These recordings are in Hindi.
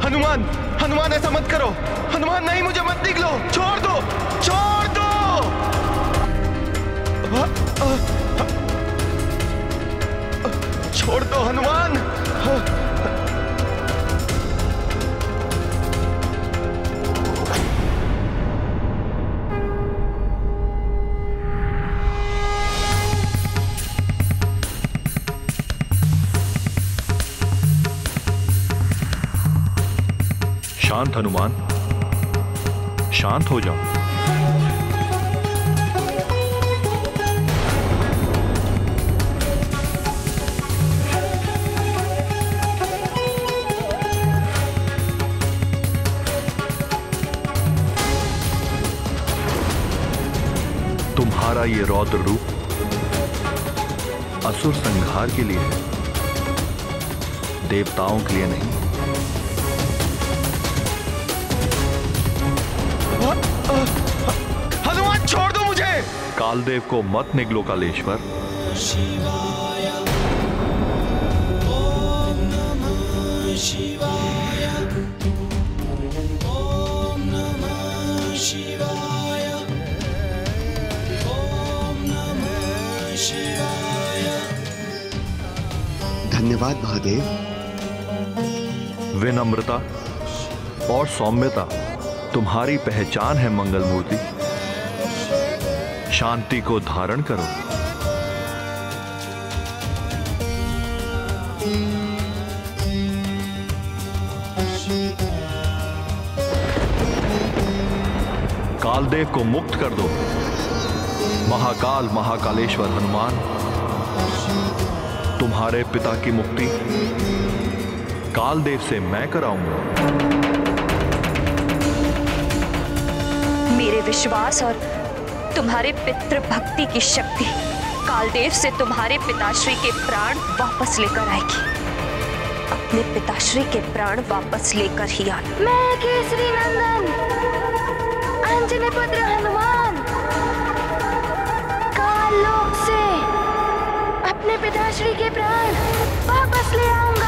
हनुमान, हनुमान ऐसा मत करो। हनुमान नहीं, मुझे मत निकलो, छोड़ दो, छोड़ दो। छोड़ दो हनुमान। शांत हनुमान, शांत हो जाओ। तुम्हारा ये रौद्र रूप असुर संहार के लिए है, देवताओं के लिए नहीं। हनुमान छोड़ दो मुझे। कालदेव को मत निगलो कालेश्वर। शिवाय ओम नमः शिवाय ओम नमः शिवाय ओम नमः शिवाय। धन्यवाद महादेव। विनम्रता और सौम्यता तुम्हारी पहचान है मंगल मूर्ति। शांति को धारण करो। कालदेव को मुक्त कर दो। महाकाल महाकालेश्वर हनुमान, तुम्हारे पिता की मुक्ति कालदेव से मैं कराऊंगा। मेरे विश्वास और तुम्हारे पितृभक्ति की शक्ति कालदेव से तुम्हारे पिताश्री के प्राण वापस लेकर आएगी। अपने पिताश्री के प्राण वापस लेकर ही आना। मैं केसरी नंदन अंजनी पुत्र हनुमान काललोक से अपने पिताश्री के प्राण वापस ले आऊंगा।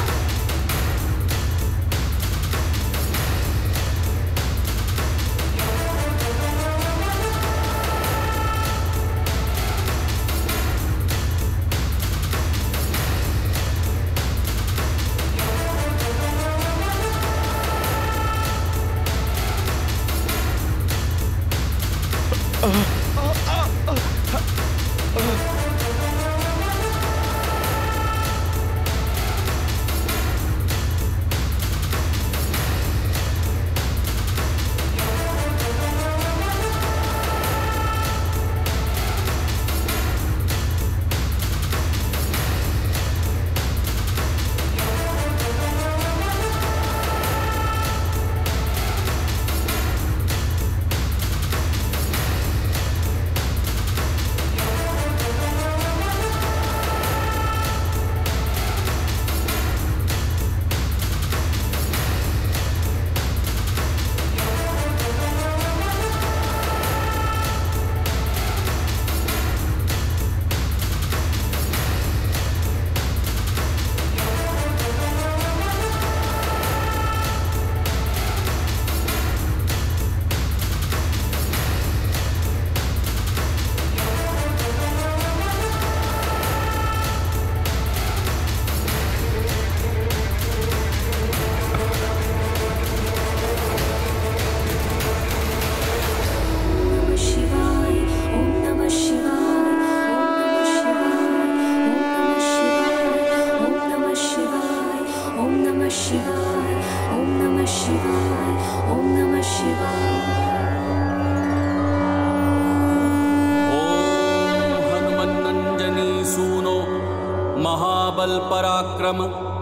महाबल पराक्रम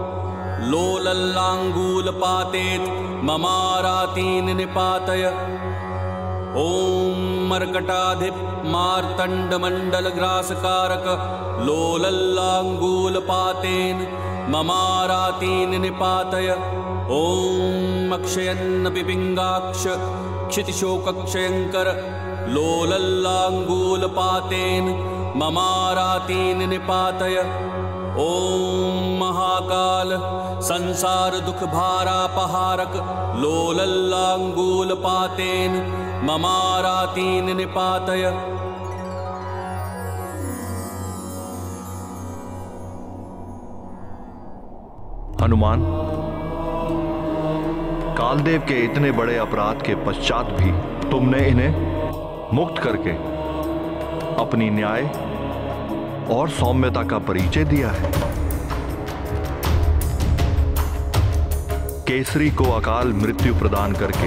लोलल्लांगूल पातेत ममारातीन निपातय। ओम मर्कटाधिप मार्तंड मंडल ग्रासकारक लोलल्लांगूल पातेन ममारातीन निपातय। ओम अक्षयन्न पिपिंगाक्ष क्षितिशोकक्षयंकर लोलल्लांगूल पातेन ममारातीन निपातय। ॐ महाकाल संसार दुख भारापहारक लोलल्लाङ्गूलपातेन ममारातीन निपातय। हनुमान, कालदेव के इतने बड़े अपराध के पश्चात भी तुमने इन्हें मुक्त करके अपनी न्याय और सौम्यता का परिचय दिया है। केसरी को अकाल मृत्यु प्रदान करके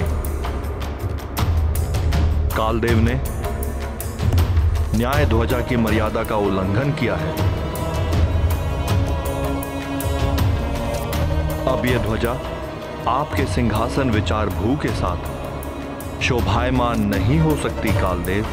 कालदेव ने न्याय ध्वजा की मर्यादा का उल्लंघन किया है। अब यह ध्वजा आपके सिंहासन विचार भू के साथ शोभायमान नहीं हो सकती कालदेव।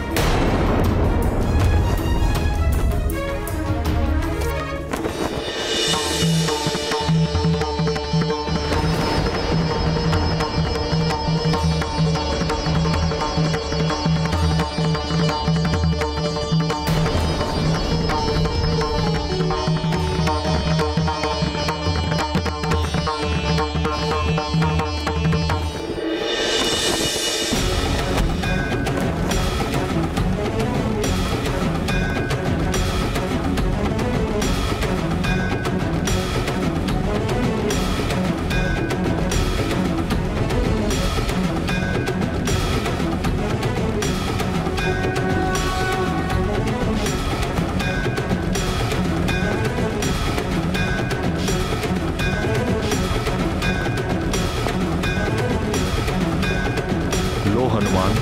हनुमान,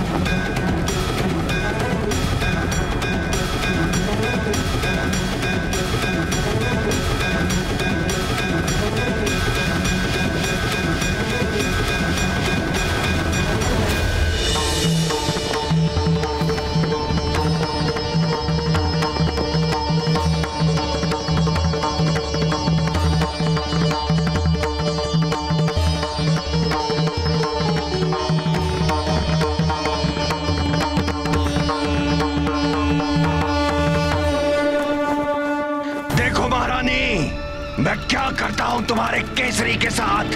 मैं क्या करता हूं तुम्हारे केसरी के साथ।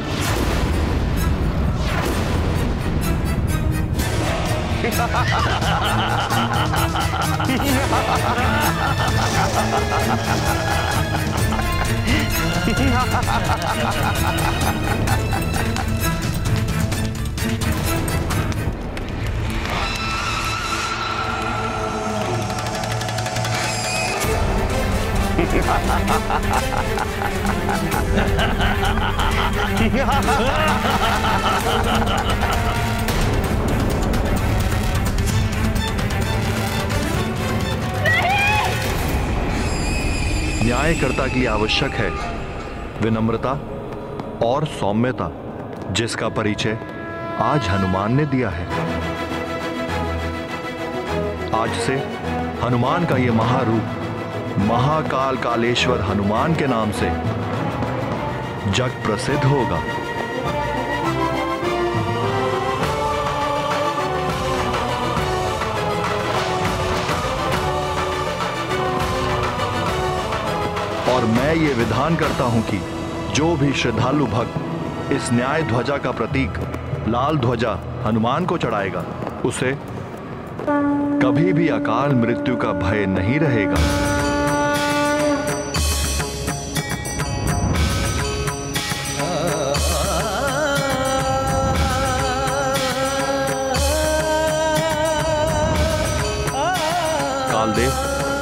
न्यायकर्ता की आवश्यक है विनम्रता और सौम्यता, जिसका परिचय आज हनुमान ने दिया है। आज से हनुमान का यह महारूप महाकाल कालेश्वर हनुमान के नाम से जग प्रसिद्ध होगा। और मैं ये विधान करता हूं कि जो भी श्रद्धालु भक्त इस न्याय ध्वजा का प्रतीक लाल ध्वजा हनुमान को चढ़ाएगा, उसे कभी भी अकाल मृत्यु का भय नहीं रहेगा। कालदेव,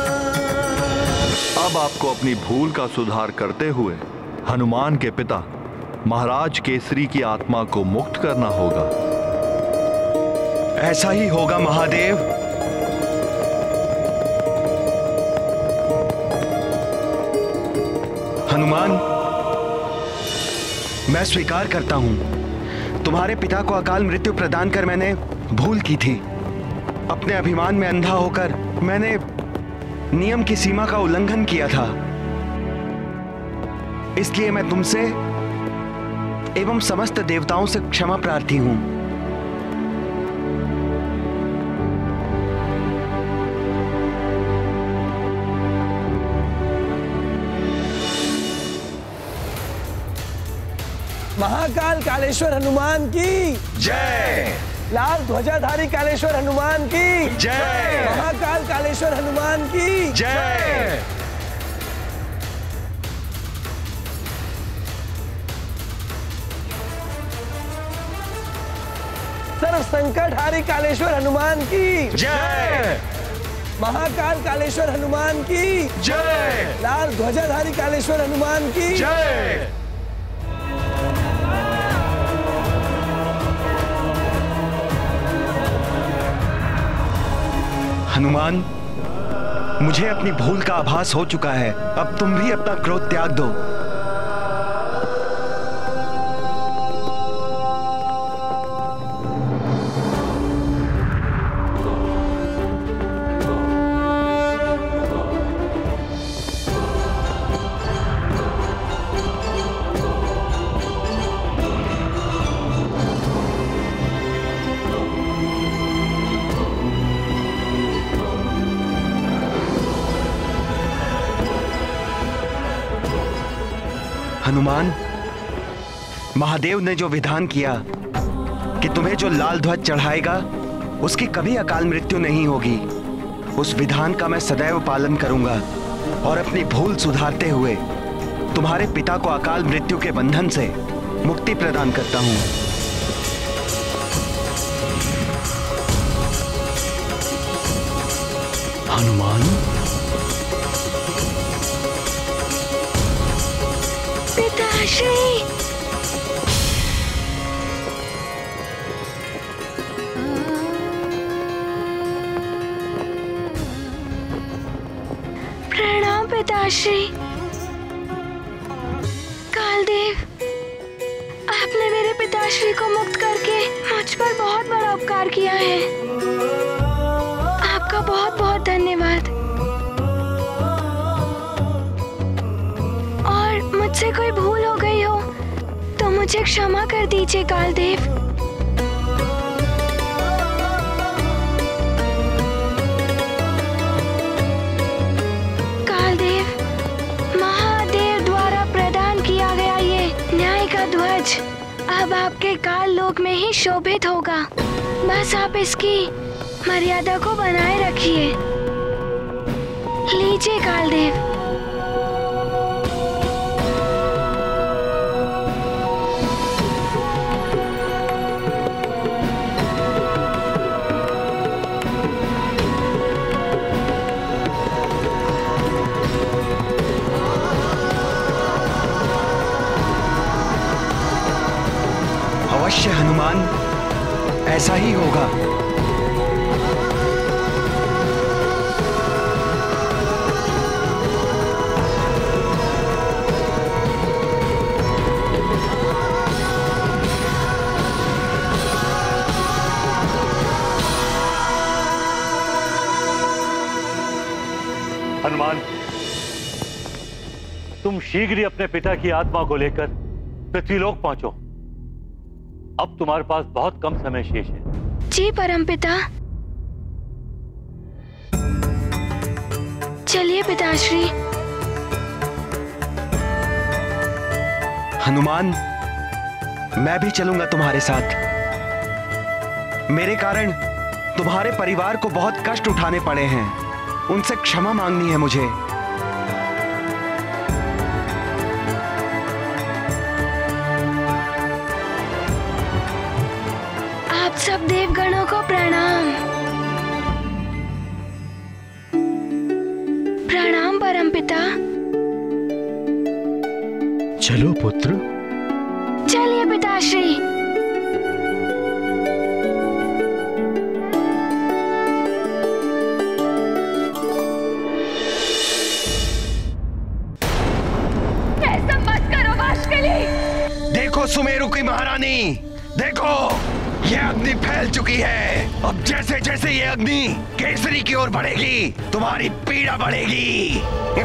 अब आपको अपनी भूल का सुधार करते हुए हनुमान के पिता महाराज केसरी की आत्मा को मुक्त करना होगा। ऐसा ही होगा महादेव। हनुमान, मैं स्वीकार करता हूं तुम्हारे पिता को अकाल मृत्यु प्रदान कर मैंने भूल की थी। अपने अभिमान में अंधा होकर मैंने नियम की सीमा का उल्लंघन किया था। इसलिए मैं तुमसे एवं समस्त देवताओं से क्षमा प्रार्थी हूं। महाकाल कालेश्वर हनुमान की जय। लाल ध्वजाधारी कालेश्वर हनुमान की जय। महाकाल कालेश्वर हनुमान की जय। सर्व संकटहारी कालेश्वर हनुमान की जय। महाकाल कालेश्वर हनुमान की जय। लाल ध्वजाधारी कालेश्वर हनुमान की जय। हनुमान, मुझे अपनी भूल का आभास हो चुका है। अब तुम भी अपना क्रोध त्याग दो। हनुमान, महादेव ने जो विधान किया कि तुम्हें जो लाल ध्वज चढ़ाएगा उसकी कभी अकाल मृत्यु नहीं होगी, उस विधान का मैं सदैव पालन करूंगा और अपनी भूल सुधारते हुए तुम्हारे पिता को अकाल मृत्यु के बंधन से मुक्ति प्रदान करता हूं। हनुमान, पिताश्री, प्रणाम पिताश्री। कालदेव, आपने मेरे पिताश्री को मुक्त करके मुझ पर बहुत बड़ा उपकार किया है। आपका बहुत बहुत धन्यवाद। और मुझसे कोई भूल हो गई हो तो मुझे क्षमा कर दीजिए कालदेव। कालदेव, महादेव द्वारा प्रदान किया गया ये न्याय का ध्वज अब आपके काल लोक में ही शोभित होगा। बस आप इसकी मर्यादा को बनाए रखिए। लीजिए कालदेव। अवश्य हनुमान, ऐसा ही होगा। हनुमान, तुम शीघ्र ही अपने पिता की आत्मा को लेकर पृथ्वीलोक पहुंचो। अब तुम्हारे पास बहुत कम समय शेष है। जी परमपिता। चलिए पिताश्री। हनुमान, मैं भी चलूंगा तुम्हारे साथ। मेरे कारण तुम्हारे परिवार को बहुत कष्ट उठाने पड़े हैं, उनसे क्षमा मांगनी है मुझे। आप सब देवगणों को प्रणाम। प्रणाम परमपिता। चलो पुत्र। चलिए पिताश्री। ऐसा मत करो वाशकली। देखो सुमेरु की महारानी, देखो ये अग्नि फैल चुकी है। अब जैसे जैसे ये अग्नि केसरी की ओर बढ़ेगी तुम्हारी पीड़ा बढ़ेगी।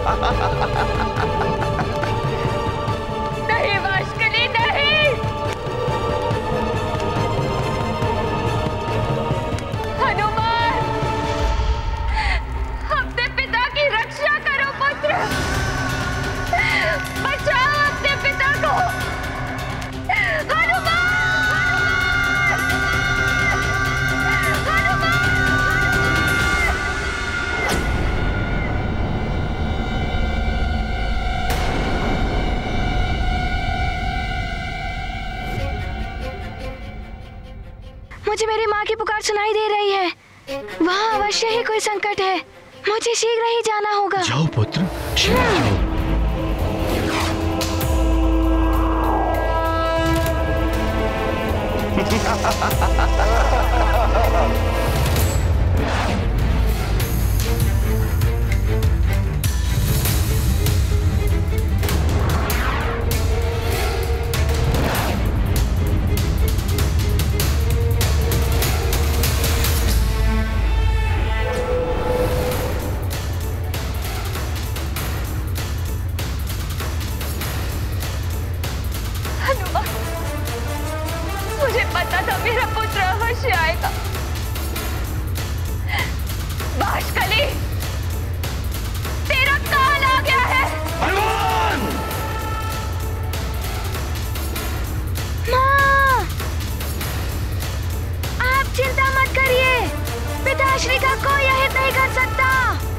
नहीं वाशकली, नहीं। हनुमान, अपने पिता की रक्षा करो पुत्र। बचाओ अपने पिता को। मुझे मेरी माँ की पुकार सुनाई दे रही है। वहाँ अवश्य ही कोई संकट है। मुझे शीघ्र ही जाना होगा। जाओ पुत्र, शीघ्र जाओ। मुझे पता था मेरा पुत्र अवश्य आएगा। बाष्कली, तेरा काल आ गया है। हनुमान! माँ, आप चिंता मत करिए। पिताश्री का कोई अहित नहीं कर सकता।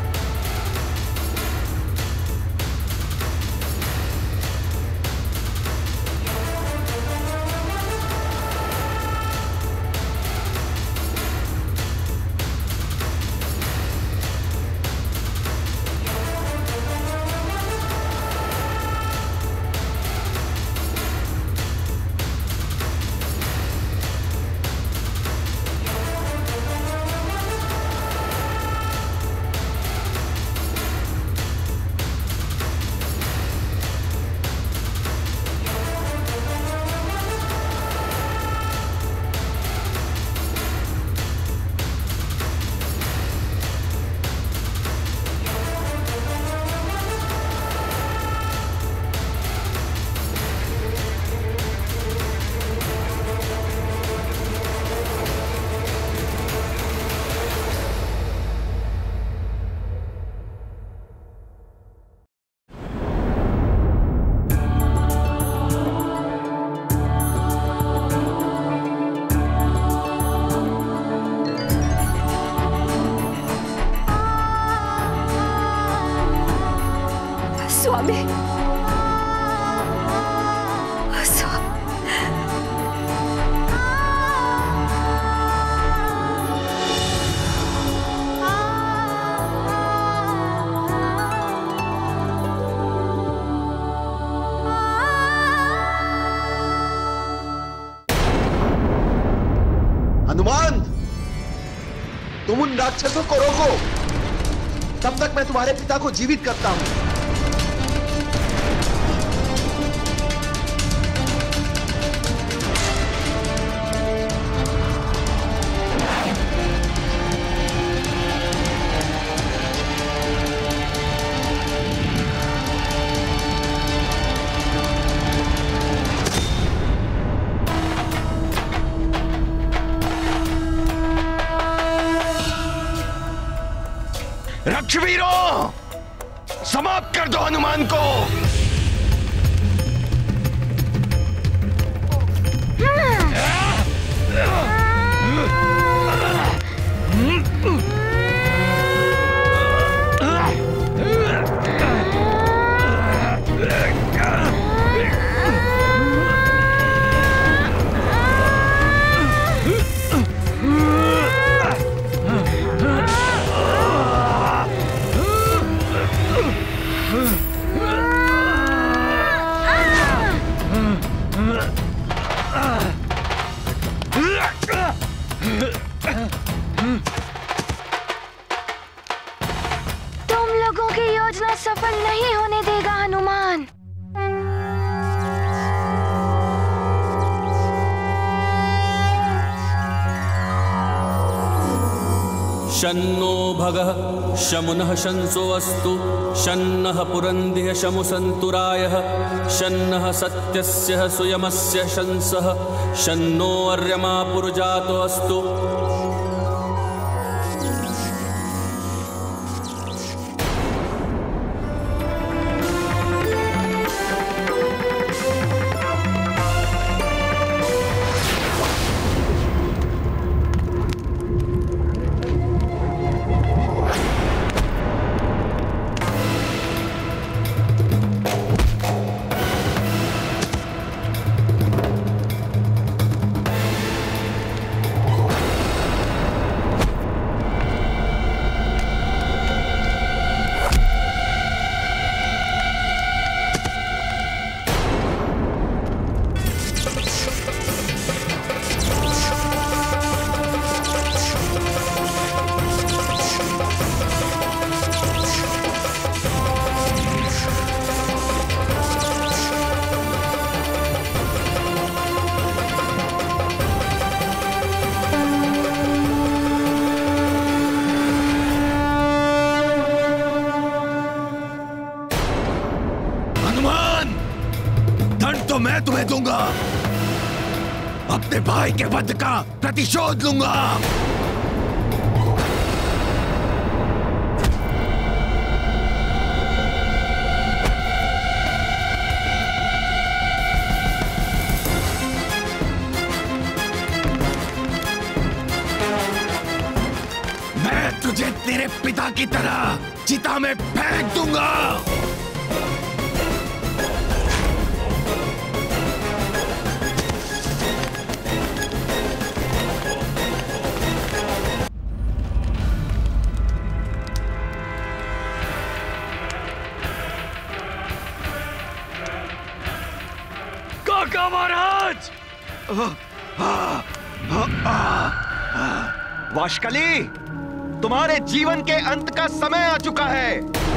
स्वामी, हनुमान, तुम उन राक्षसों को रोको, तब तक मैं तुम्हारे पिता को जीवित करता हूं। रक्षवीरों, समाप्त कर दो हनुमान को। तुम लोगों की योजना सफल नहीं होने देगा हनुमान। शन्नो भगः शमुनः शंसो अस्तु, शन्नः पुरंदिः शमु सन्तुरायः, शन्नः सत्यस्य सुयमस्य शंसः, शन्नो अर्यमा पुरुजातो अस्तु। अपने भाई के वध का प्रतिशोध लूंगा। मैं तुझे तेरे पिता की तरह चिता में फेंक दूंगा। काका महाराज! वाशकली, तुम्हारे जीवन के अंत का समय आ चुका है।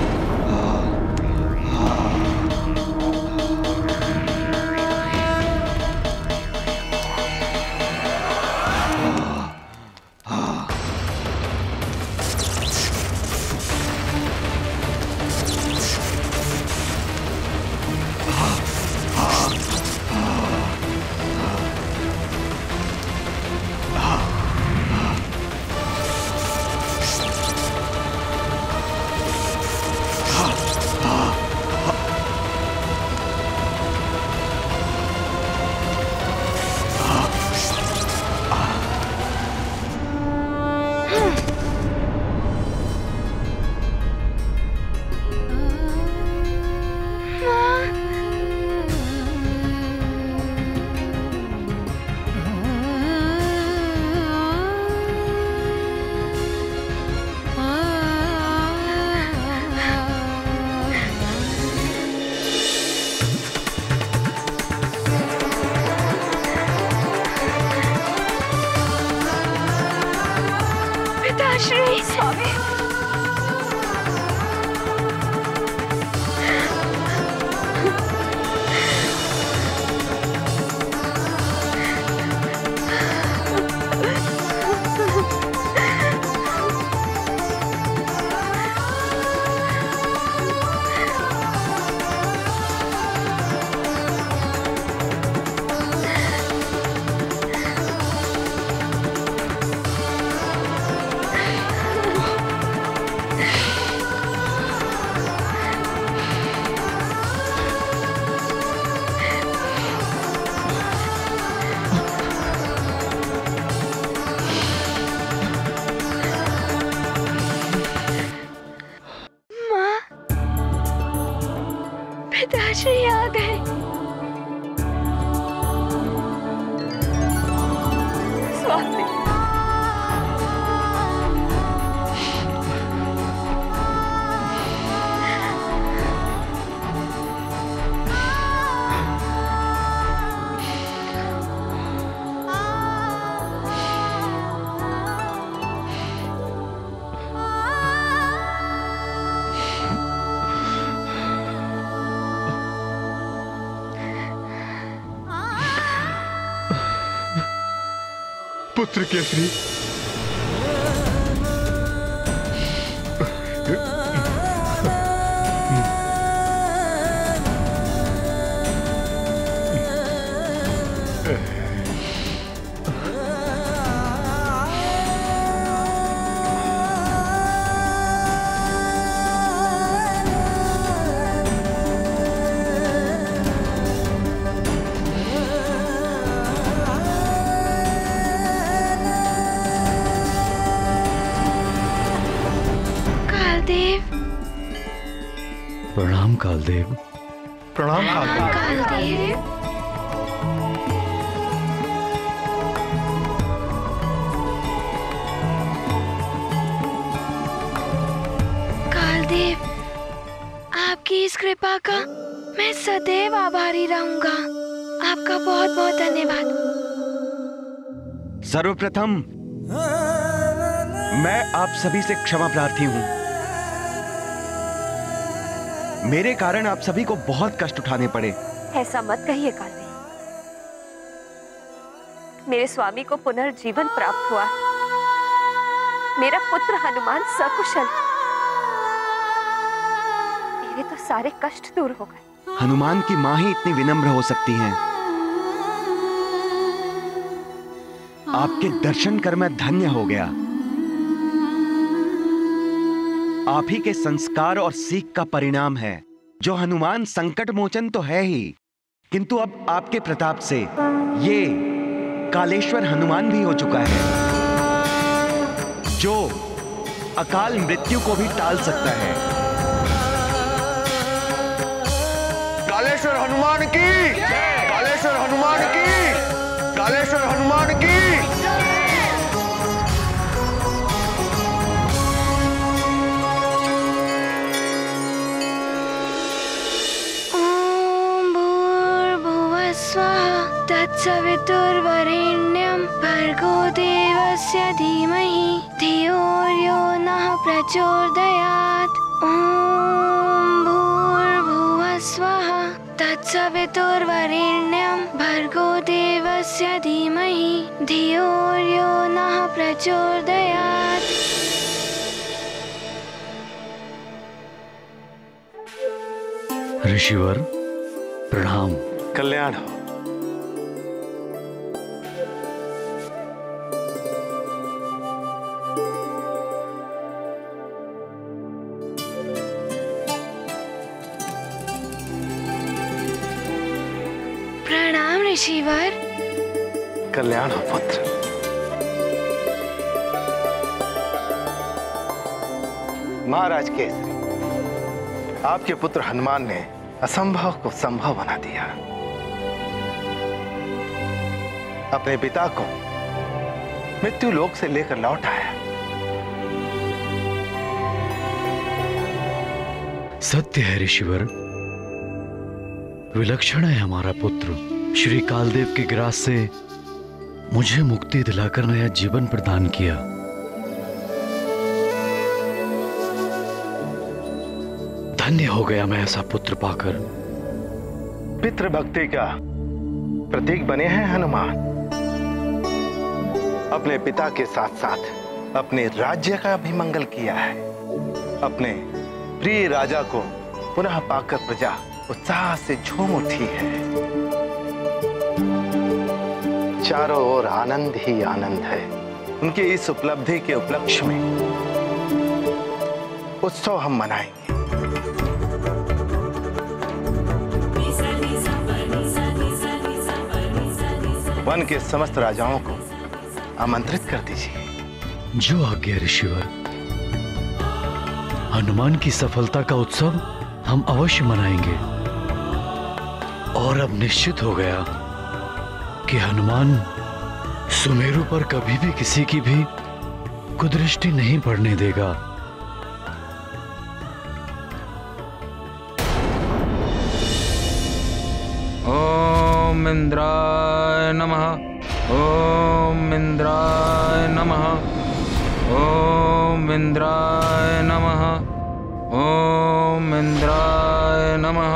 पिताश्री, स्वामी। पिताश्री आ गए। स्वामी, पुत्र केसरी, प्रणाम कालदेव। प्रणाम कालदेव। कालदेव, आपकी इस कृपा का मैं सदैव आभारी रहूंगा। आपका बहुत बहुत धन्यवाद। सर्वप्रथम मैं आप सभी से क्षमा प्रार्थी हूं। मेरे कारण आप सभी को बहुत कष्ट उठाने पड़े। ऐसा मत कहिए कालदेव। मेरे स्वामी को पुनर्जीवन प्राप्त हुआ। मेरा पुत्र हनुमान सकुशल। मेरे तो सारे कष्ट दूर हो गए। हनुमान की मां ही इतनी विनम्र हो सकती हैं। आपके दर्शन कर मैं धन्य हो गया। आप ही के संस्कार और सीख का परिणाम है। जो हनुमान संकट मोचन तो है ही, किंतु अब आपके प्रताप से ये कालेश्वर हनुमान भी हो चुका है, जो अकाल मृत्यु को भी टाल सकता है। कालेश्वर हनुमान की, कालेश्वर हनुमान की, कालेश्वर हनुमान की। ओम भूर्भुवः स्वः तत्सवितुर्वरेण्यं भर्गो देवस्य धीमहि धियो यो नः प्रचोदयात्। ओम भूर्भुवः स्वः तत्सवितुर्वरेण्यं भर्गो देवस्य धीमहि धियो यो नः प्रचोदयात्। ऋषिवर प्रणाम। कल्याण हो। प्रणाम ऋषिवर। कल्याण हो पुत्र। महाराज केसरी, आपके पुत्र हनुमान ने असंभव को संभव बना दिया। अपने पिता को मृत्यु लोक से लेकर लौट आया। सत्य है ऋषिवर, विलक्षण है हमारा पुत्र। श्री कालदेव के ग्रास से मुझे मुक्ति दिलाकर नया जीवन प्रदान किया। धन्य हो गया मैं ऐसा पुत्र पाकर। पितृभक्ति का प्रतीक बने हैं हनुमान। अपने पिता के साथ साथ अपने राज्य का भी मंगल किया है। अपने प्रिय राजा को पुनः पाकर प्रजा उत्साह से झूम उठी है। चारों ओर आनंद ही आनंद है। उनकी इस उपलब्धि के उपलक्ष्य में उत्सव हम मनाएंगे। वन के समस्त राजाओं को आमंत्रित कर दीजिए। जो आज्ञा ऋषिवर। हनुमान की सफलता का उत्सव हम अवश्य मनाएंगे। और अब निश्चित हो गया कि हनुमान सुमेरु पर कभी भी किसी की भी कुदृष्टि नहीं पड़ने देगा। ओम इंद्राय नमः। ओम इंद्राय नमः। ओम इंद्राय नमः। ओम इंद्राय नमः।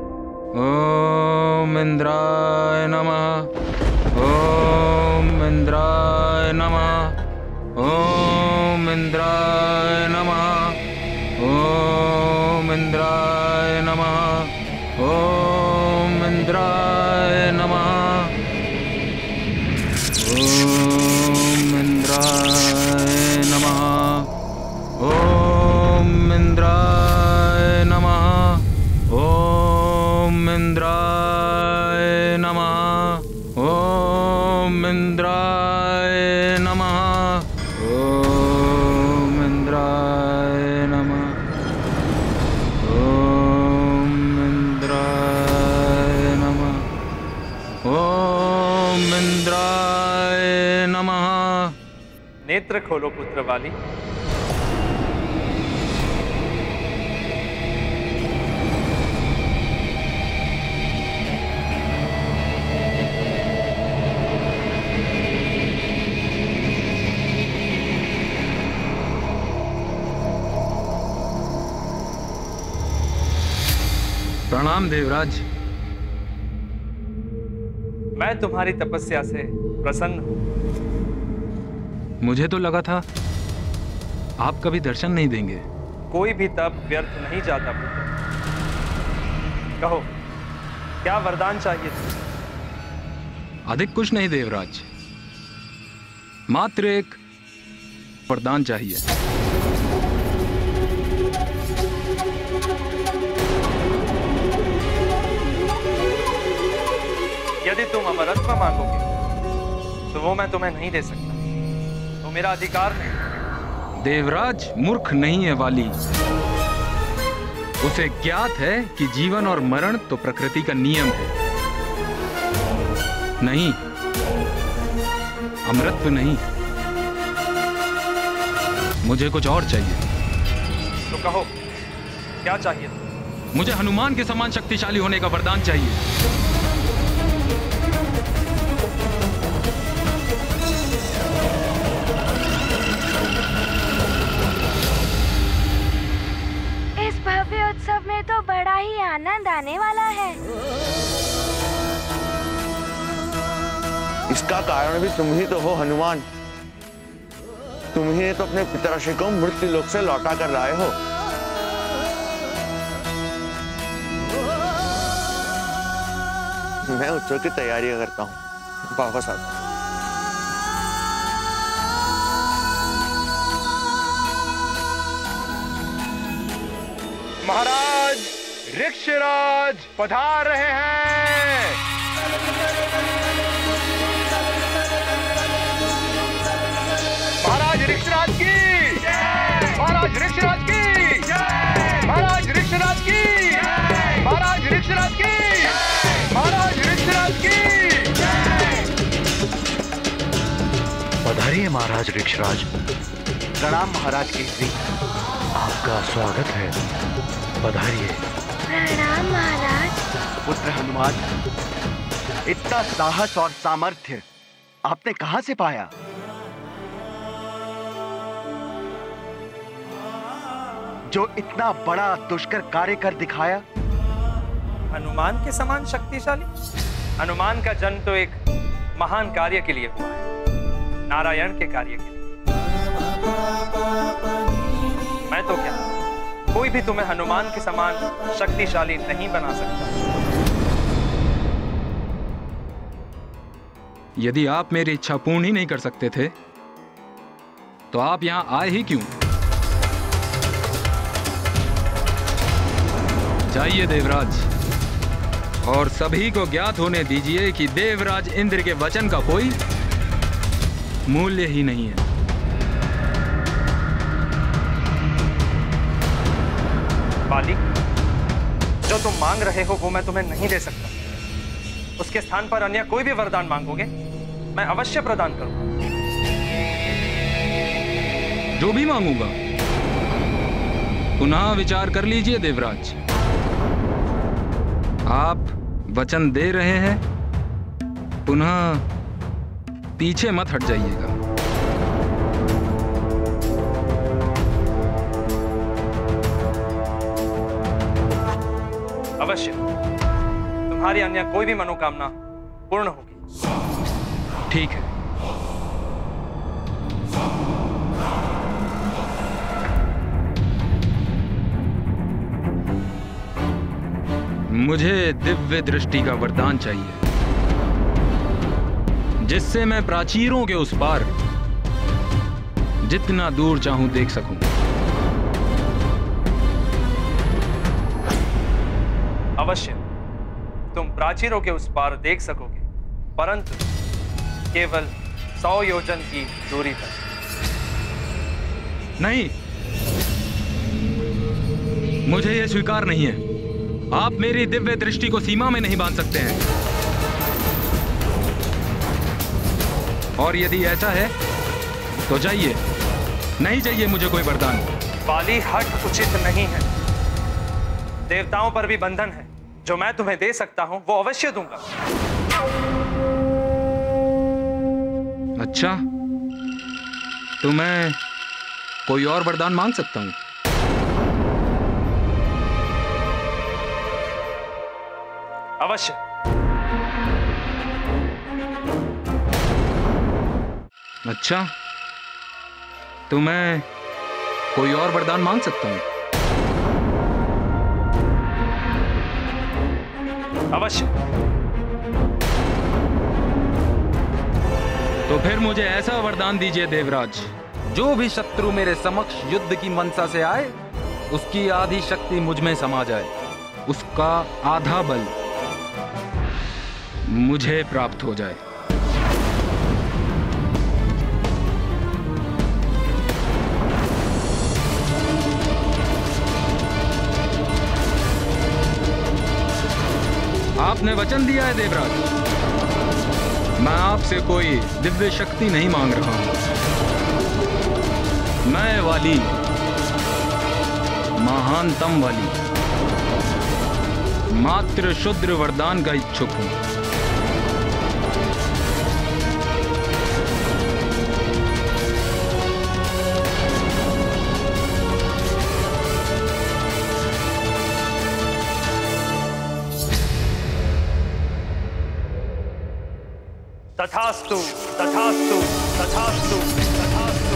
ओम इंद्राय नमः। ओम इंद्राय नमः। ओम इंद्राय नमः। ओम इंद्राय नमः। ओम इंद्राय नमः। ओम इंद्राय नमः। ओम इंद्राय नमः। ओम इंद्राय नमः। ओम इंद्राय नमः। ओम इंद्राय नमः। ओम इंद्राय नमः। ओम इंद्राय नमः। नेत्र खोलो पुत्र वाली। प्रणाम देवराज। मैं तुम्हारी तपस्या से प्रसन्न हूं। मुझे तो लगा था आप कभी दर्शन नहीं देंगे। कोई भी तप व्यर्थ नहीं जाता पुत्र। कहो, क्या वरदान चाहिए तुम्हें? अधिक कुछ नहीं देवराज, मात्र एक वरदान चाहिए। यदि तुम अमरत्व मांगोगे तो वो मैं तुम्हें नहीं दे सकता, वो मेरा अधिकार नहीं। देवराज मूर्ख नहीं है वाली, उसे ज्ञात है कि जीवन और मरण तो प्रकृति का नियम है। नहीं, अमरत्व नहीं, मुझे कुछ और चाहिए। तो कहो क्या चाहिए? मुझे हनुमान के समान शक्तिशाली होने का वरदान चाहिए। इस भव्य उत्सव में तो बड़ा ही आनंद आने वाला है। इसका कारण भी तुम ही तो हो हनुमान। तुम ही तो अपने पितराशि को मृत्यु लोक से लौटा कर लाए हो। मैं उत्सव की तैयारियां करता हूँ, वापस आता हूँ। महाराज ऋक्षराज पधार रहे हैं। महाराज ऋक्षराज की, महाराज ऋक्षराज की, महाराज ऋक्षराज की, महाराज ऋक्षराज की, महाराज ऋक्षराज की। पधारिए महाराज ऋक्षराज। प्रणाम महाराज केसरी। आपका स्वागत है, पधारिए। प्रणाम महाराज। पुत्र हनुमान, इतना साहस और सामर्थ्य आपने कहां से पाया? जो इतना बड़ा दुष्कर कार्य कर दिखाया। हनुमान के समान शक्तिशाली? हनुमान का जन्म तो एक महान कार्य के लिए हुआ है, नारायण के कार्य के लिए। मैं तो क्या, कोई भी तुम्हें हनुमान के समान शक्तिशाली नहीं बना सकता। यदि आप मेरी इच्छा पूर्ण ही नहीं कर सकते थे तो आप यहां आए ही क्यों? जाइए देवराज, और सभी को ज्ञात होने दीजिए कि देवराज इंद्र के वचन का कोई मूल्य ही नहीं है। बाली, जो तुम मांग रहे हो वो मैं तुम्हें नहीं दे सकता। उसके स्थान पर अन्य कोई भी वरदान मांगोगे मैं अवश्य प्रदान करूंगा। जो भी मांगूंगा पुनः विचार कर लीजिए देवराज। आप वचन दे रहे हैं, पुनः पीछे मत हट जाइएगा। अवश्य तुम्हारी अन्य कोई भी मनोकामना पूर्ण होगी। ठीक है। मुझे दिव्य दृष्टि का वरदान चाहिए, जिससे मैं प्राचीरों के उस पार जितना दूर चाहूं देख सकूं। अवश्य तुम प्राचीरों के उस पार देख सकोगे, परंतु केवल 100 योजन की दूरी तक। नहीं, मुझे यह स्वीकार नहीं है। आप मेरी दिव्य दृष्टि को सीमा में नहीं बांध सकते हैं। और यदि ऐसा है तो जाइए, नहीं चाहिए मुझे कोई वरदान। बाली, हट उचित नहीं है। देवताओं पर भी बंधन है, जो मैं तुम्हें दे सकता हूं वो अवश्य दूंगा। अच्छा, तो मैं कोई और वरदान मांग सकता हूं? अवश्य। अच्छा, तो मैं कोई और वरदान मांग सकता हूं? अवश्य। तो फिर मुझे ऐसा वरदान दीजिए देवराज, जो भी शत्रु मेरे समक्ष युद्ध की मनसा से आए, उसकी आधी शक्ति मुझ में समा जाए, उसका आधा बल मुझे प्राप्त हो जाए। आपने वचन दिया है देवराज, मैं आपसे कोई दिव्य शक्ति नहीं मांग रहा हूं। मैं वाली, महानतम वाली, मात्र शुद्र वरदान का इच्छुक हूं। तथास्तु, तथास्तु, तथास्तु, तथास्तु।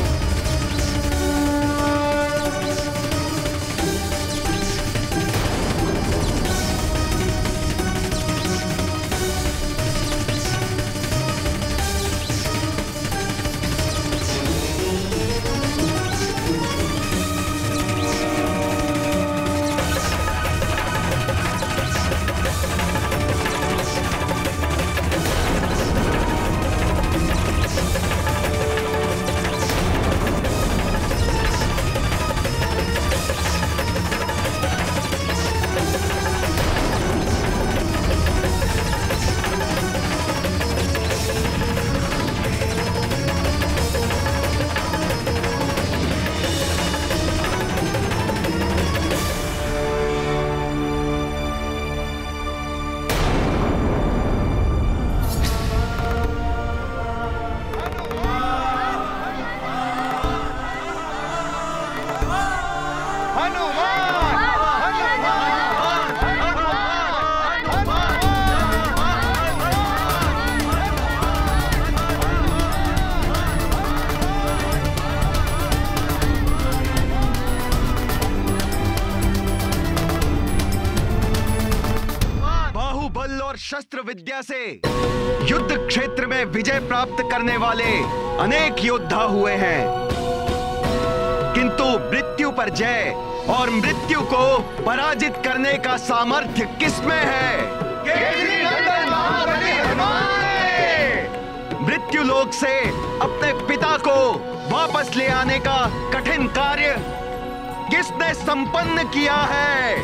शस्त्र विद्या से युद्ध क्षेत्र में विजय प्राप्त करने वाले अनेक योद्धा हुए हैं, किंतु मृत्यु पर जय और मृत्यु को पराजित करने का सामर्थ्य किसमें है? केसरी नंदन महाबली हनुमान। मृत्यु लोक से अपने पिता को वापस ले आने का कठिन कार्य किसने संपन्न किया है?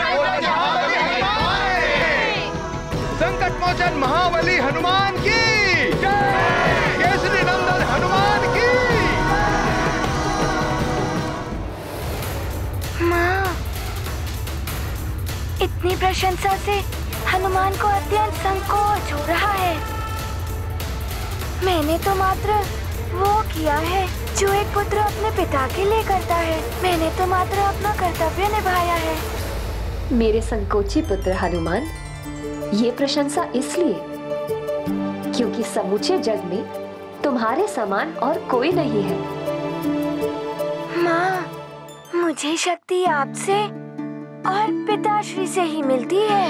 संकट मोचन महाबली हनुमान की जय। केसरी नंदन हनुमान की। माँ, इतनी प्रशंसा से हनुमान को अत्यंत संकोच हो रहा है। मैंने तो मात्र वो किया है जो एक पुत्र अपने पिता के लिए करता है। मैंने तो मात्र अपना कर्तव्य निभाया है। मेरे संकोची पुत्र हनुमान, ये प्रशंसा इसलिए क्योंकि समूचे जग में तुम्हारे समान और कोई नहीं है। माँ, मुझे शक्ति आपसे और पिताश्री से ही मिलती है।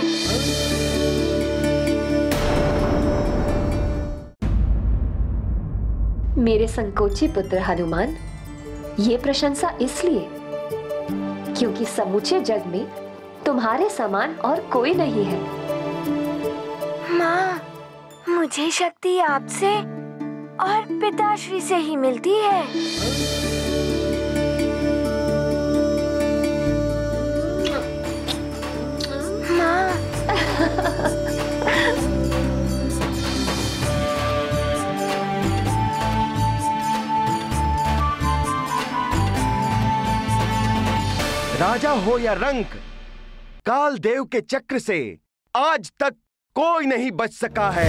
मेरे संकोची पुत्र हनुमान, ये प्रशंसा इसलिए क्योंकि समूचे जग में तुम्हारे समान और कोई नहीं है। माँ, मुझे शक्ति आपसे और पिताश्री से ही मिलती है। माँ, राजा हो या रंक, काल देव के चक्र से आज तक कोई नहीं बच सका है।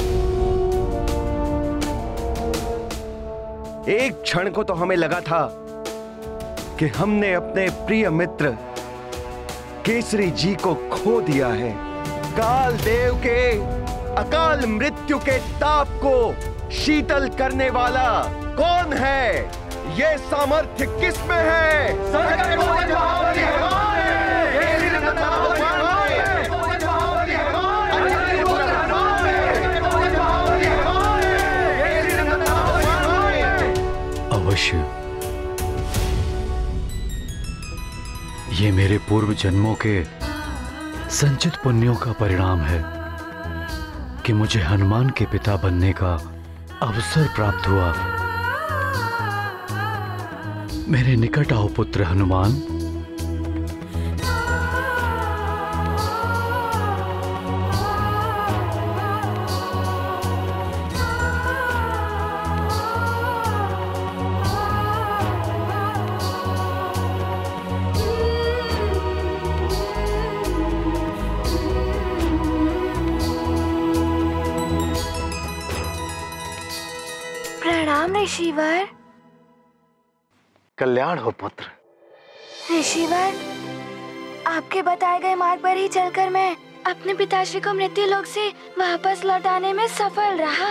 एक क्षण को तो हमें लगा था कि हमने अपने प्रिय मित्र केसरी जी को खो दिया है। काल देव के अकाल मृत्यु के ताप को शीतल करने वाला कौन है? ये सामर्थ्य किसमें है? संकट मोचन महाबली हनुमान है। केसरी नंदन महाबली हनुमान है। मोचन महाबली हनुमान है। केसरी नंदन दृश्य ये मेरे पूर्व जन्मों के संचित पुण्यों का परिणाम है कि मुझे हनुमान के पिता बनने का अवसर प्राप्त हुआ। मेरे निकट आओ पुत्र हनुमान। प्रणाम ऋषिवर। कल्याण हो पुत्र। ऋषिवर, आपके बताए गए मार्ग पर ही चलकर मैं अपने पिताश्री को मृत्यु लोक से वापस लौटाने में सफल रहा।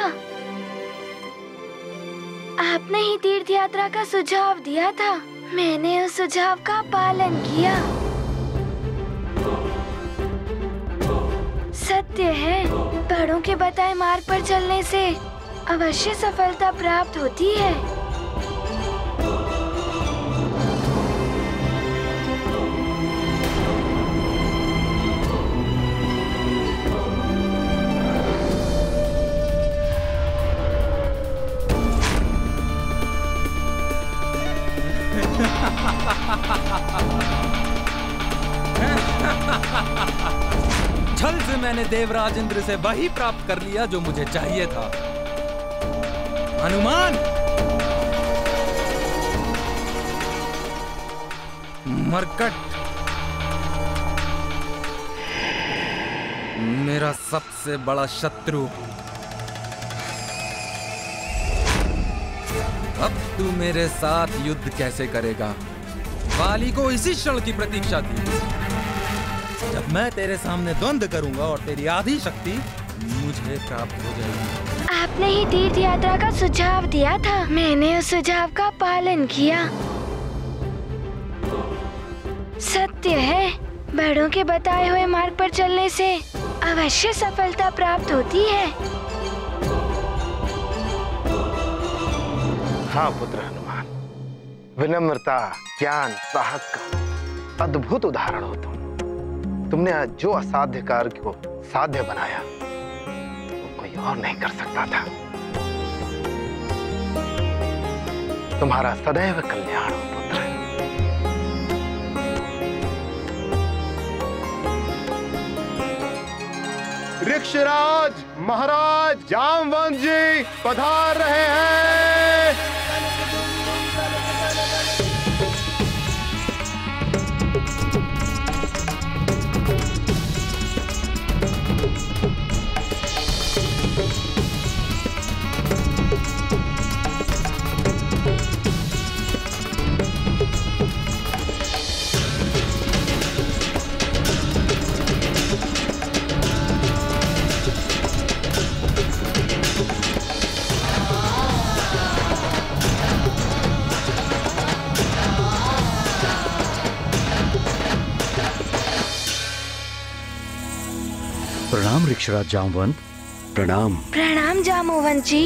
आपने ही तीर्थ यात्रा का सुझाव दिया था, मैंने उस सुझाव का पालन किया। सत्य है, बड़ों के बताए मार्ग पर चलने से अवश्य सफलता प्राप्त होती है। छल से मैंने देवराज इंद्र से वही प्राप्त कर लिया जो मुझे चाहिए था। हनुमान, मरकट मेरा सबसे बड़ा शत्रु। अब तू मेरे साथ युद्ध कैसे करेगा? वाली को इसी क्षण की प्रतीक्षा थी जब मैं तेरे सामने द्वंद्व करूंगा और तेरी आधी शक्ति मुझे प्राप्त हो जाएगी। आपने ही तीर्थ यात्रा का सुझाव दिया था, मैंने उस सुझाव का पालन किया। सत्य है, बड़ों के बताए हुए मार्ग पर चलने से अवश्य सफलता प्राप्त होती है। हाँ पुत्र हनुमान, विनम्रता, ज्ञान, साहस का अद्भुत उदाहरण हो तुम। तुमने आज जो असाध्य कार्य को साध्य बनाया वो कोई और नहीं कर सकता था। तुम्हारा सदैव कल्याण हो पुत्र। ऋक्षराज महाराज जामवंत जी पधार रहे हैं। प्रणाम ऋक्षराज जामवंत। प्रणाम। प्रणाम जामवंत जी।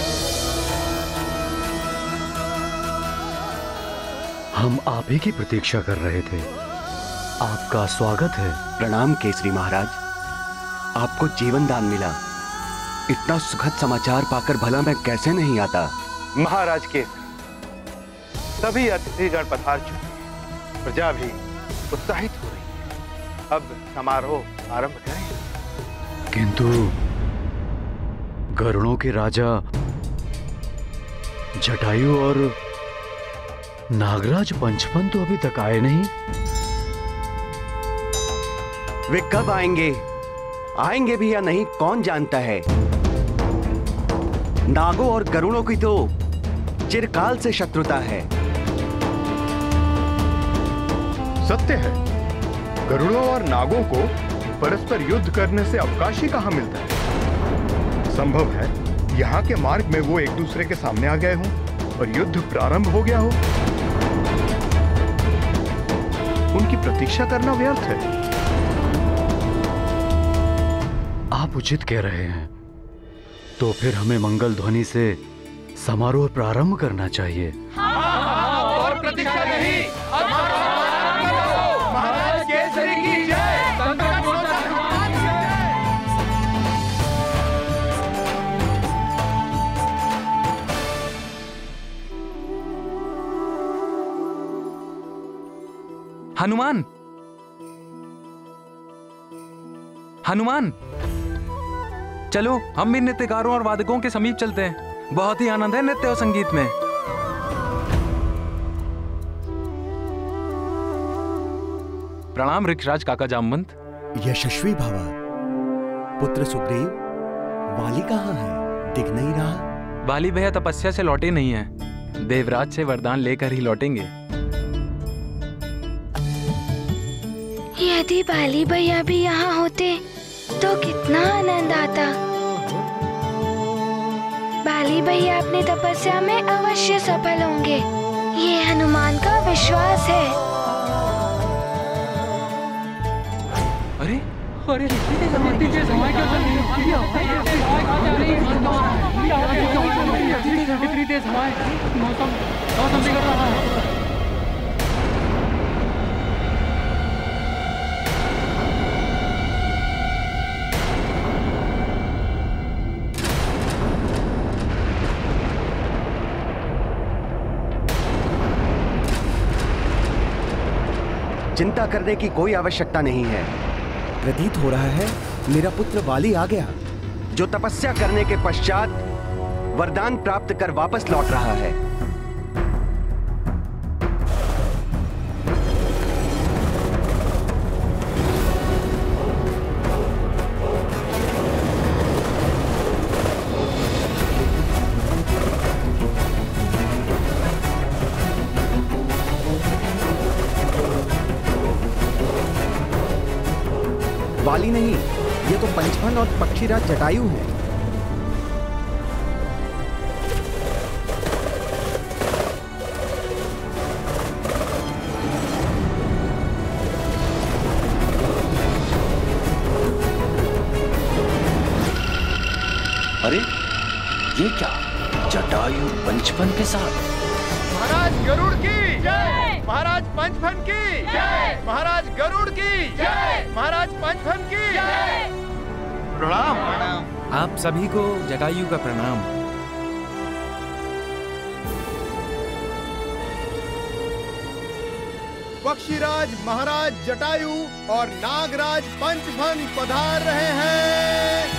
हम आप ही की प्रतीक्षा कर रहे थे, आपका स्वागत है। प्रणाम केसरी महाराज, आपको जीवन दान मिला। इतना सुखद समाचार पाकर भला मैं कैसे नहीं आता। महाराज के सभी अतिथिगण पधार चुके हैं, प्रजा भी उत्साहित हो रही है। अब समारोह आरंभ करें। किंतु गरुड़ों के राजा जटायु और नागराज पंचपन तो अभी तक आए नहीं। वे कब आएंगे? आएंगे भी या नहीं कौन जानता है। नागों और गरुड़ों की तो चिरकाल से शत्रुता है। सत्य है, गरुड़ों और नागों को परस्पर युद्ध करने से अवकाश ही कहां मिलता है। संभव है यहाँ के मार्ग में वो एक दूसरे के सामने आ गए हों और युद्ध प्रारंभ हो गया हो। उनकी प्रतीक्षा करना व्यर्थ है। आप उचित कह रहे हैं। तो फिर हमें मंगल ध्वनि से समारोह प्रारंभ करना चाहिए। और प्रतीक्षा नहीं, महाराज केसरी की जय। हनुमान, हनुमान, चलो हम भी नृत्यकारों और वादकों के समीप चलते हैं। बहुत ही आनंद है नृत्य और संगीत में। प्रणाम ऋक्षराज काका जामवंत। यशस्वी भव। पुत्र सुग्रीव, वाली कहाँ है? दिख नहीं रहा। वाली भैया तपस्या से लौटे नहीं हैं। देवराज से वरदान लेकर ही लौटेंगे। यदि बाली भैया भी यहाँ होते तो कितना आनंद आता। बाली भैया अपनी तपस्या में अवश्य सफल होंगे, ये हनुमान का विश्वास है। अरे अरे इतनी तेज हवाएं, मौसम बिगड़ रहा है। चिंता करने की कोई आवश्यकता नहीं है। प्रतीत हो रहा है मेरा पुत्र वाली आ गया, जो तपस्या करने के पश्चात वरदान प्राप्त कर वापस लौट रहा है। वाली नहीं, ये तो पंचफन और पक्षीराज जटायु है। अरे ये क्या? जटायु पंचफन के साथ? महाराज गरुड़ की जय। महाराज पंचफन की जय। महाराज गरुड़ की जय। महाराज पंचफन की जय। प्रणाम। आप सभी को जटायु का प्रणाम। पक्षीराज महाराज जटायु और नागराज पंचफन पधार रहे हैं।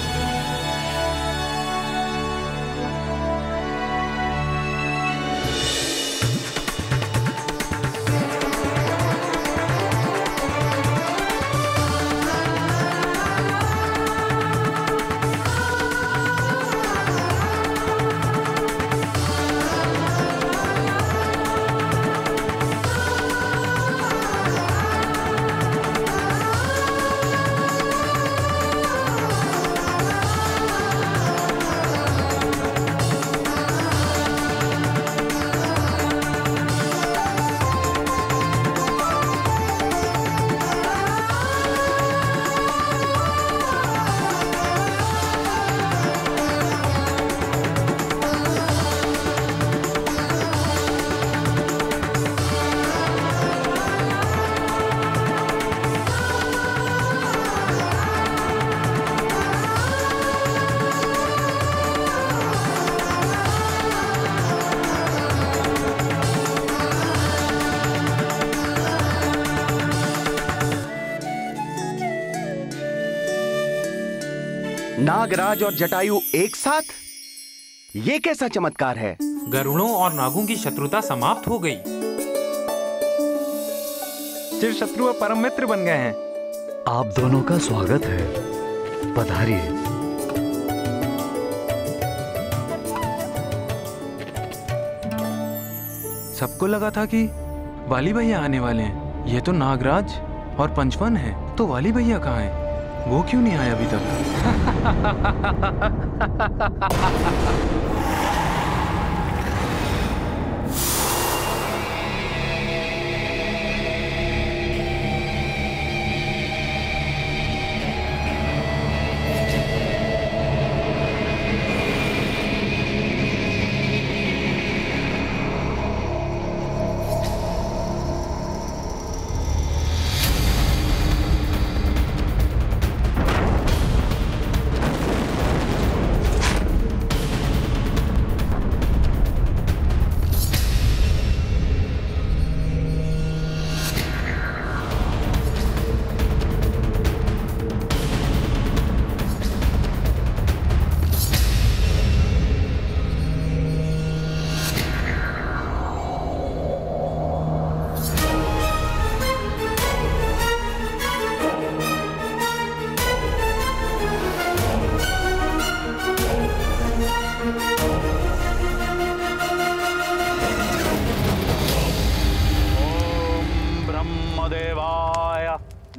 नागराज और जटायु एक साथ? ये कैसा चमत्कार है? गरुड़ों और नागों की शत्रुता समाप्त हो गई। चिर शत्रु और परम मित्र बन गए हैं। आप दोनों का स्वागत है, पधारिए। सबको लगा था कि वाली भैया आने वाले हैं। ये तो नागराज और पंचफन है, तो वाली भैया कहाँ है? वो क्यों नहीं आया अभी तक?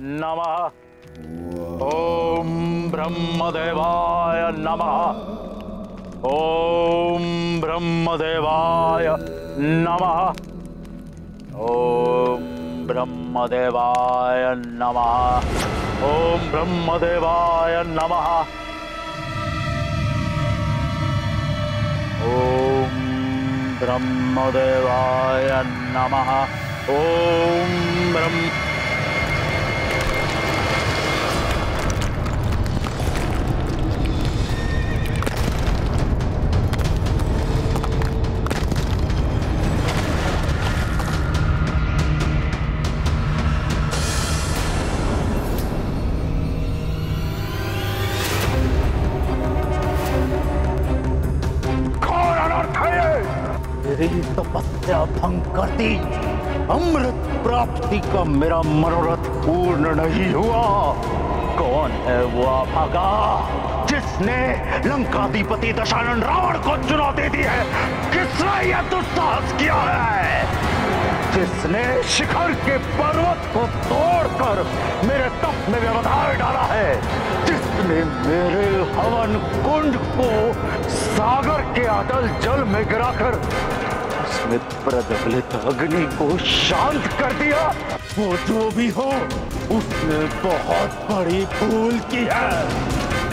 नमः। ओम ब्रह्मदेवाय नमः। ओम ब्रह्मदेवाय नमः। ओम ब्रह्मदेवाय नमः। ओम ब्रह्मदेवाय नमः। ओम ब्रह्मदेवाय नमः। ओम ब्रह्म मेरी तपस्या भंग कर दी। अमृत प्राप्ति का मेरा मनोरथ पूर्ण नहीं हुआ। कौन है वो अभागा जिसने लंकाधिपति दशानन रावण को चुनौती दी है? किसने यह दुस्साहस किया है? जिसने शिखर के पर्वत को तोड़कर मेरे तप में व्यवधान डाला है? जिसने मेरे हवन कुंड को सागर के अटल जल में गिराकर उसमें प्रज्वलित अग्नि को शांत कर दिया? वो जो भी हो, उसने बहुत बड़ी भूल की है।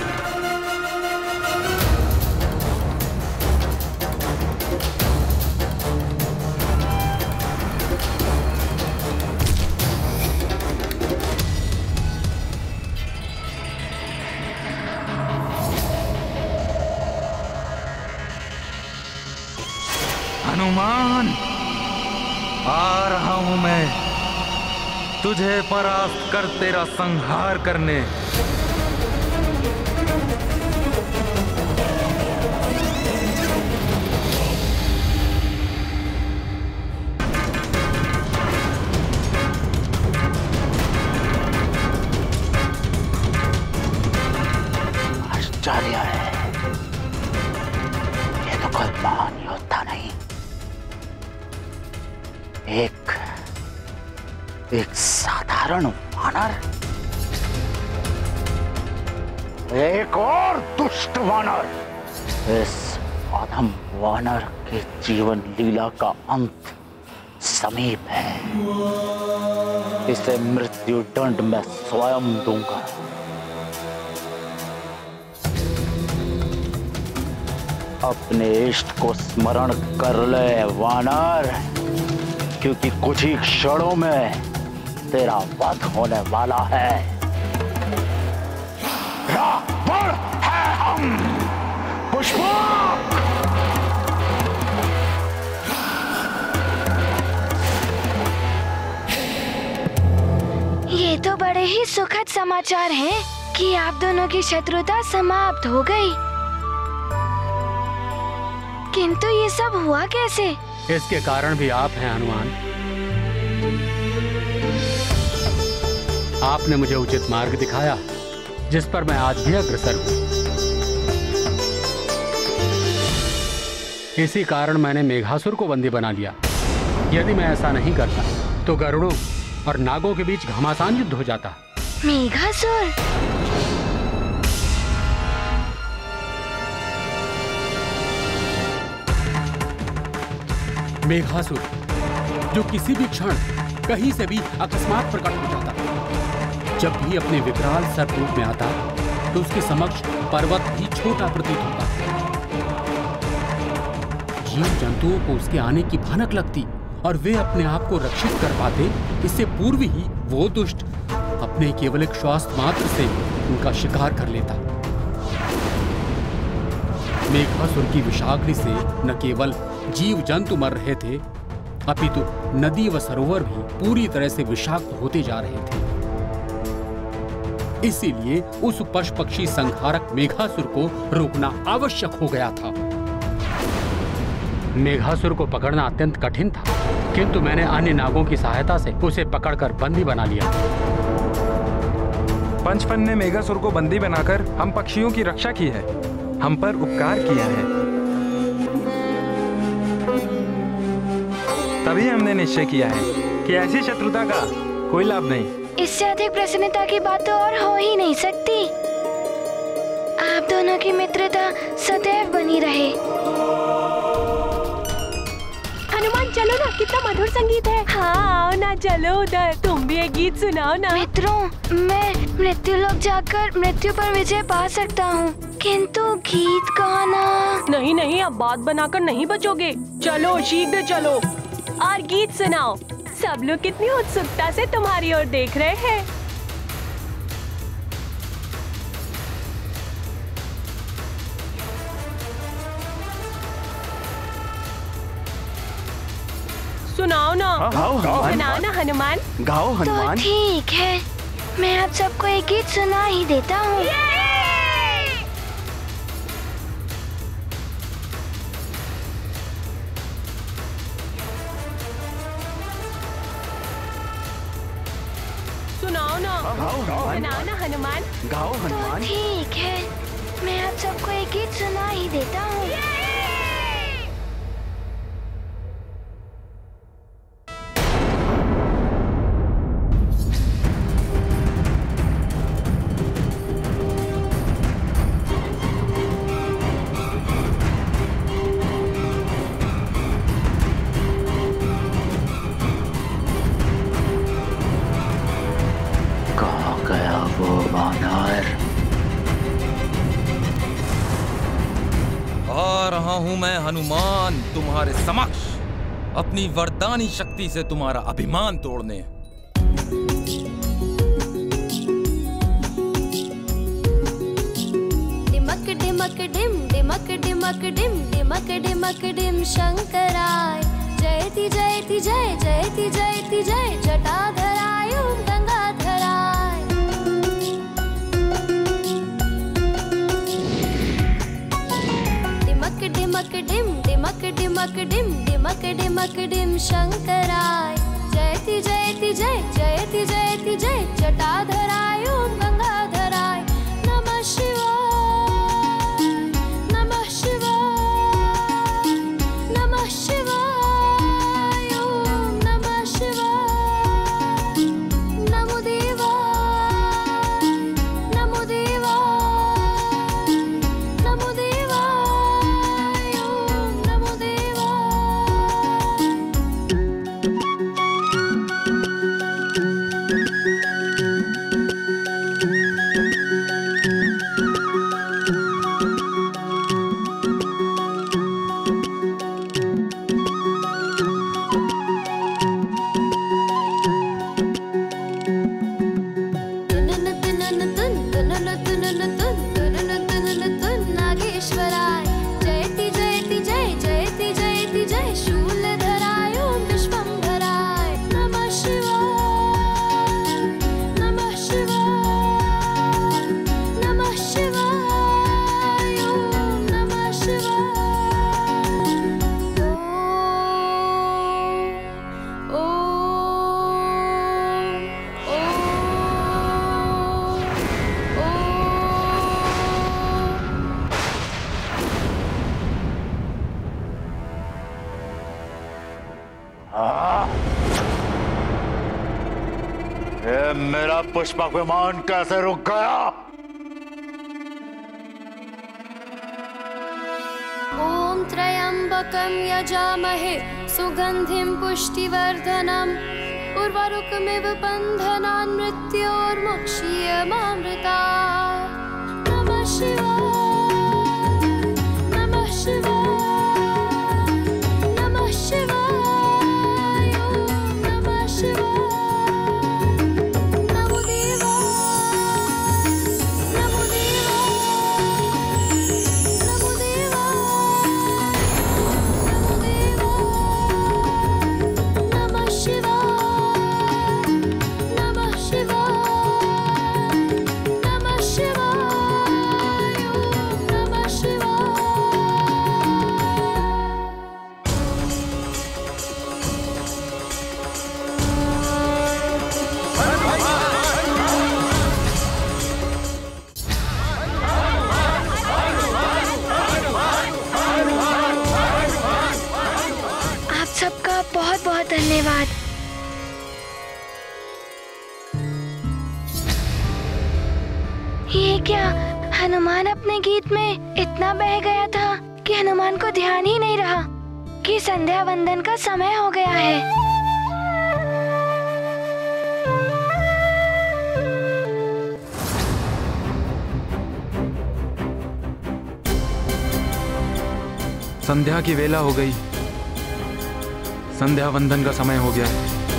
हनुमान, आ रहा हूं मैं तुझे परास्त कर तेरा संहार करने। आश्चर्य है, ये तो कोई महान योद्धा नहीं, एक साधारण वानर, एक और दुष्ट वानर। इस अधम वानर के जीवन लीला का अंत समीप है। इसे मृत्यु दंड मैं स्वयं दूंगा। अपने इष्ट को स्मरण कर ले वानर, क्योंकि कुछ ही क्षणों में तेरा वध होने वाला है। रावण है हम। पुष्पक! ये तो बड़े ही सुखद समाचार हैं कि आप दोनों की शत्रुता समाप्त हो गई। किंतु ये सब हुआ कैसे? इसके कारण भी आप हैं हनुमान। आपने मुझे उचित मार्ग दिखाया, जिस पर मैं आज भी अग्रसर हूं। इसी कारण मैंने मेघासुर को बंदी बना लिया। यदि मैं ऐसा नहीं करता तो गरुड़ों और नागों के बीच घमासान युद्ध हो जाता। मेघासुर? मेघासुर जो किसी भी क्षण कहीं से भी अकस्मात प्रकट हो जाता। जब भी अपने विकराल सर्प रूप में आता तो उसके समक्ष पर्वत भी छोटा प्रतीत होता। जीव जंतुओं को उसके आने की भनक लगती और वे अपने आप को रक्षित कर पाते। इससे पूर्व ही वो दुष्ट अपने केवल एक श्वास मात्र से उनका शिकार कर लेता। मेघासुर की विषाग्नि से न केवल जीव जंतु मर रहे थे, अपितु नदी व सरोवर भी पूरी तरह से विषाक्त होते जा रहे थे। इसीलिए उस पशु पक्षी संहारक मेघासुर को रोकना आवश्यक हो गया था। मेघासुर को पकड़ना अत्यंत कठिन था, किंतु मैंने अन्य नागों की सहायता से उसे पकड़कर बंदी बना लिया। पंचफन ने मेघासुर को बंदी बनाकर हम पक्षियों की रक्षा की है, हम पर उपकार किया है। तभी हमने निश्चय किया है कि ऐसी शत्रुता का कोई लाभ नहीं। इससे अधिक प्रसन्नता की बात तो और हो ही नहीं सकती। आप दोनों की मित्रता सदैव बनी रहे। हनुमान चलो ना, कितना मधुर संगीत है। हाँ आओ ना, चलो उधर, तुम भी एक गीत सुनाओ ना। मित्रों, मैं मृत्यु लोक जाकर मृत्यु पर विजय पा सकता हूँ, किंतु गीत गाना नहीं नहीं, अब बात बनाकर नहीं बचोगे। चलो शीघ्र चलो और गीत सुनाओ। सब लोग कितनी उत्सुकता से तुम्हारी ओर देख रहे हैं। सुनाओ ना। गाओ हनुमान। सुनाओ ना हनुमान। गाओ हनुमान। तो ठीक है, मैं आप सबको एक गीत सुना ही देता हूँ। सुनाओ ना। सुनाओ ना हनुमान। गाओ तो हनुमान। ठीक है, मैं आप सबको एक गीत सुना ही देता हूँ। कहाँ गया वो वानर? आ रहा हूं मैं हनुमान तुम्हारे समक्ष, अपनी वरदानी शक्ति से तुम्हारा अभिमान तोड़ने। डिमक डिमक डिम डिमक डिमक डिम डिमक डिमक डिम शंकराय जयति जयति जय जयति जयति जय जटाधराय ओम गंगाधराय। डिमक डिमक डिम डिमक डिमक डिम डिमक डिमक डिम शंकराय जयति जयति जय जयति जयति जय जटाधराय ओम गंगाधराय। नमः शिवाय नमः शिवाय नमः शिवाय ओम नमः शिवाय। नमो देवाय नमो देवाय नमो देवाय ओम नमो देवाय। नागेश्वराय जयति जयति जय जयति जयति जय शूलधराय ओम विश्वंभराय। नमः शिवाय नमः शिवाय नमः शिवाय ओम नमः शिवाय। ये मेरा पुष्पक विमान कैसे रुक गया? ॐ त्र्यम्बकं यजामहे सुगन्धिं पुष्टिवर्धनम् उर्वारुकमिव बन्धनान् मृत्योर्मुक्षीयमामृतात्। नमः शिवाय नमः शिवाय नमः शिवाय ॐ नमः शिवाय। नमो देवाय नमो देवाय नमो देवाय नमः शिवाय नमः शिवाय नमः शिवाय ओम नमः शिवाय। आप सबका बहुत बहुत धन्यवाद। ये क्या? हनुमान अपने गीत में इतना बह गया था कि हनुमान को ध्यान ही नहीं रहा कि संध्या वंदन का समय हो गया है। संध्या की वेला हो गई, संध्या वंदन का समय हो गया।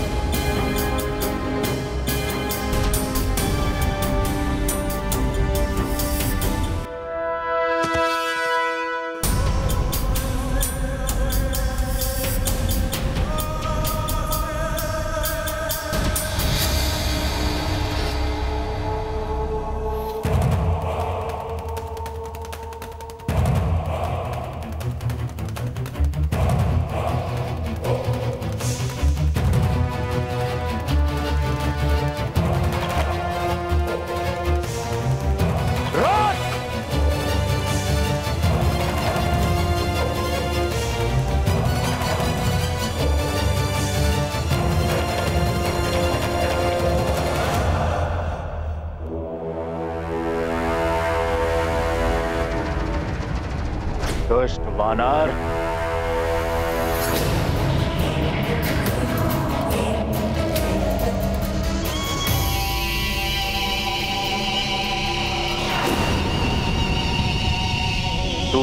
दुष्ट वानर, तू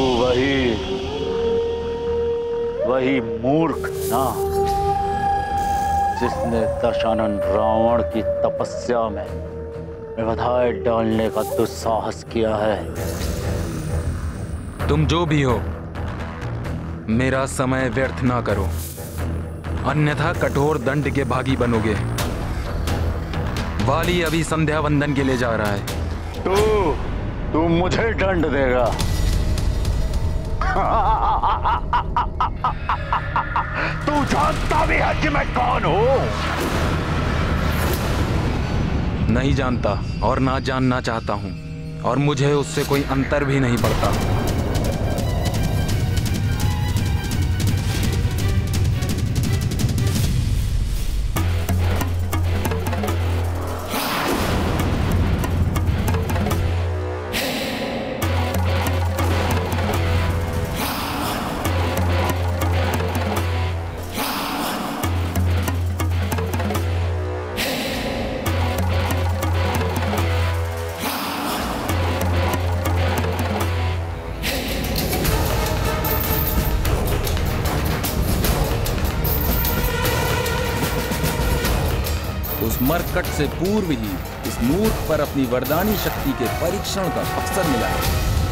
वही मूर्ख ना जिसने दशानन रावण की तपस्या में व्यवधाय डालने का दुस्साहस किया है। तुम जो भी हो, मेरा समय व्यर्थ ना करो, अन्यथा कठोर दंड के भागी बनोगे। वाली अभी संध्या वंदन के लिए जा रहा है। तू मुझे दंड देगा? तू जानता भी है कि मैं कौन हूं? नहीं जानता और ना जानना चाहता हूं, और मुझे उससे कोई अंतर भी नहीं पड़ता। उस मरकट से पूर्व ही इस मूर्ख पर अपनी वरदानी शक्ति के परीक्षण का अवसर मिला है।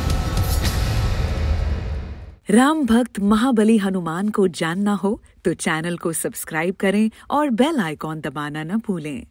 राम भक्त महाबली हनुमान को जानना हो तो चैनल को सब्सक्राइब करें और बेल आइकॉन दबाना न भूलें।